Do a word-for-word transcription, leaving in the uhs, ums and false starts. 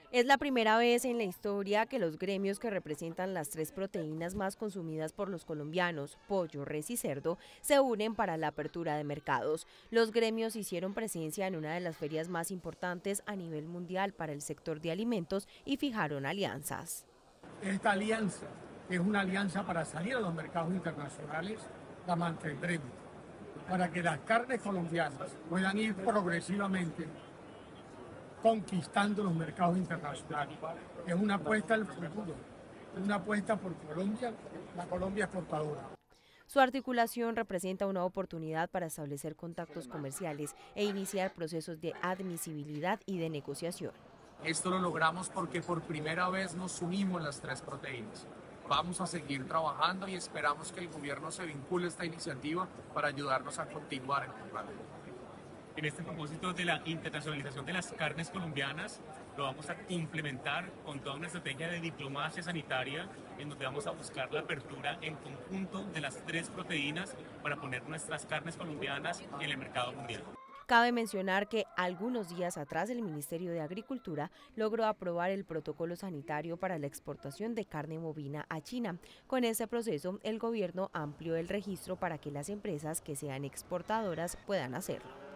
Es la primera vez en la historia que los gremios que representan las tres proteínas más consumidas por los colombianos, pollo, res y cerdo, se unen para la apertura de mercados. Los gremios hicieron presencia en una de las ferias más importantes a nivel mundial para el sector de alimentos y fijaron alianzas. Esta alianza es una alianza para salir a los mercados internacionales, la mantendremos, para que las carnes colombianas puedan ir progresivamente conquistando los mercados internacionales. Es una apuesta al futuro, una apuesta por Colombia, la Colombia exportadora. Su articulación representa una oportunidad para establecer contactos comerciales e iniciar procesos de admisibilidad y de negociación. Esto lo logramos porque por primera vez nos unimos las tres proteínas. Vamos a seguir trabajando y esperamos que el gobierno se vincule a esta iniciativa para ayudarnos a continuar empujando. En este propósito de la internacionalización de las carnes colombianas, lo vamos a complementar con toda una estrategia de diplomacia sanitaria en donde vamos a buscar la apertura en conjunto de las tres proteínas para poner nuestras carnes colombianas en el mercado mundial. Cabe mencionar que algunos días atrás el Ministerio de Agricultura logró aprobar el protocolo sanitario para la exportación de carne bovina a China. Con este proceso, el gobierno amplió el registro para que las empresas que sean exportadoras puedan hacerlo.